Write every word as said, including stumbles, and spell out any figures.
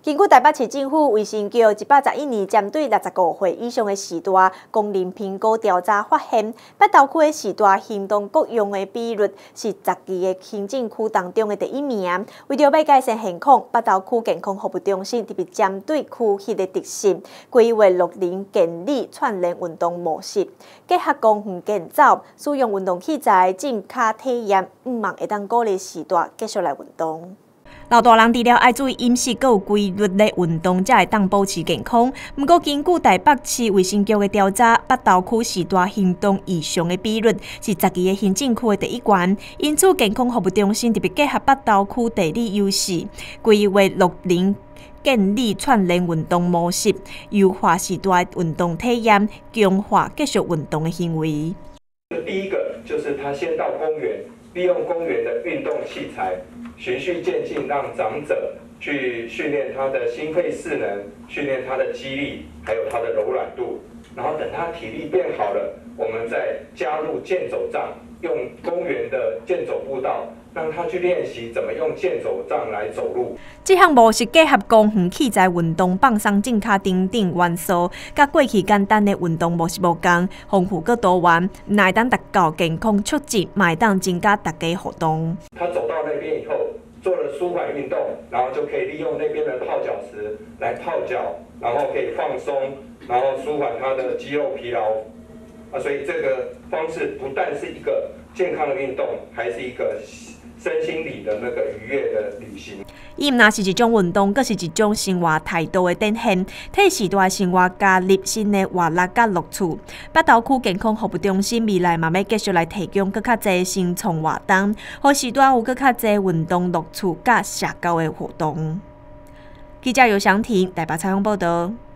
根据台北市政府卫生局一百十一年针对六十五岁以上的时代功能评估调查发现，北投区的时代行动各用的比率是十二个行政区当中的第一名。为着要改善现况，北投区健康服务中心特别针对区域的特性，规划六零健力串联运动模式，结合公园健走，使用运动器材进卡体验，希望会当鼓励时代继续来运动。老大人除了爱注意饮食，阁有规律的运动，才会当保持健康。不过，根据台北市卫生局的调查，北投区时代行动异常的比率是十二个行政区的第一关。因此，健康服务中心特别结合北投区地理优势，规划六零健力串联运动模式，优化时代运动体验，强化继续运动的行为。 第一个就是他先到公园，利用公园的运动器材。循序渐进，让长者去训练他的心肺势能，训练他的肌力，还有他的柔软度。然后等他体力变好了，我们再加入健走杖，用公园的健走步道，让他去练习怎么用健走杖来走路。 这项模式结合公园器材运动、放松正卡等等元素，甲过去简单的运动模式无同，丰富佮多元，唔会当达到健康促进，嘛会当增加大家活动。 他走到那边以后，做了舒缓运动，然后就可以利用那边的泡脚池来泡脚，然后可以放松，然后舒缓他的肌肉疲劳。啊，所以这个方式不但是一个健康的运动，还是一个身心理的那个愉悦的旅行。 伊毋但是一种运动，更是一种生活态度的展现，替时代生活加入新的活力甲乐趣。北投区健康服务中心未来嘛要继续来提供更较侪新创活动，互时代有更较侪运动乐趣甲社交的活动。记者尤祥婷台北采访报道。